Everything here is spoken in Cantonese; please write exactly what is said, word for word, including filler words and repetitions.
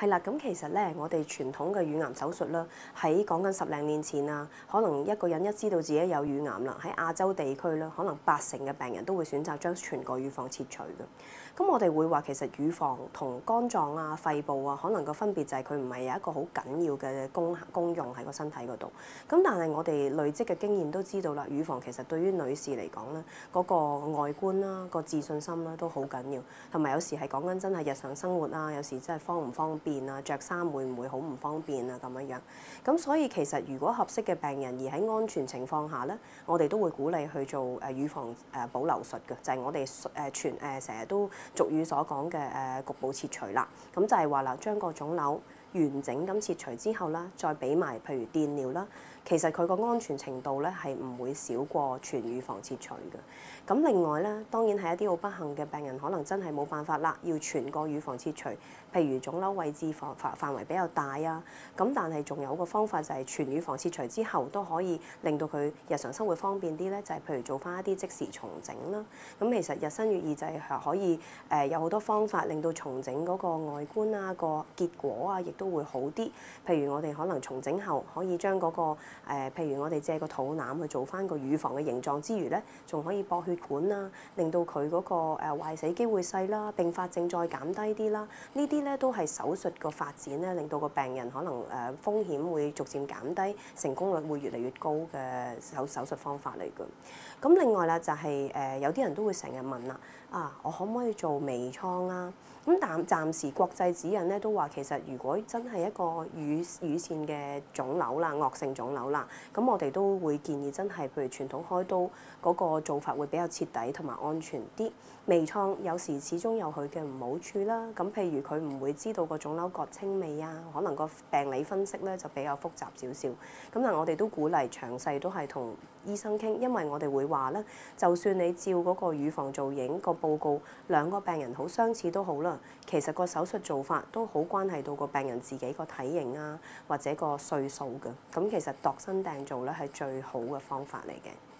係啦，咁其實咧，我哋傳統嘅乳癌手術啦，喺講緊十零年前啊，可能一個人一知道自己有乳癌啦，喺亞洲地區啦，可能八成嘅病人都會選擇將全個乳房切除嘅。咁我哋會話其實乳房同肝臟啊、肺部啊，可能個分別就係佢唔係有一個好緊要嘅功功用喺個身體嗰度。咁但係我哋累積嘅經驗都知道啦，乳房其實對於女士嚟講咧，嗰個外觀啦、個自信心啦都好緊要，同埋有時係講緊真係日常生活啊，有時真係方唔方便啊，着衫會唔會好唔方便啊咁樣樣。咁所以其實如果合適嘅病人而喺安全情況下咧，我哋都會鼓勵去做誒乳房誒保留術嘅，就係我哋誒全誒成日都俗語所講嘅誒局部切除啦。咁就係話啦，將個腫瘤完整咁切除之後啦，再俾埋譬如電療啦，其實佢個安全程度咧係唔會少過全乳房切除嘅。咁另外咧，當然係一啲好不幸嘅病人，可能真係冇辦法啦，要全個乳房切除，譬如腫瘤位置範範範圍比較大啊。咁但係仲有個方法就係全乳房切除之後都可以令到佢日常生活方便啲咧，就係譬如做翻一啲即時重整啦。咁其實日新月異就係可以誒有好多方法令到重整嗰個外觀啊、個結果啊，亦都會好啲。譬如我哋可能重整後可以將嗰個誒，譬如我哋借個肚腩去做翻個乳房嘅形狀之餘咧，仲可以駁血管啦，令到佢嗰個誒壞死機會細啦，併發症再減低啲啦。呢啲咧都係手術個發展咧，令到個病人可能誒風險會逐漸減低，成功率會越嚟越高嘅手手術方法嚟嘅。咁另外啦，就係誒有啲人都會成日問啦，啊，我可唔可以做微創啊？咁但暫時國際指引咧都話，其實如果真係一個乳乳腺嘅腫瘤啦、惡性腫瘤啦，咁我哋都會建議真係譬如傳統開刀嗰個做法會比較徹底同埋安全啲。微創有時始終有佢嘅唔好處啦。咁譬如佢唔會知道個腫瘤割清未啊，可能個病理分析咧就比較複雜少少。咁但係我哋都鼓勵詳細都係同醫生傾，因為我哋會話咧，就算你照嗰個乳房造影個報告，兩個病人好相似都好啦，其實個手術做法都好關係到個病人自己個體型啊，或者個歲數嘅。咁其實度身訂造咧係最好嘅方法嚟嘅。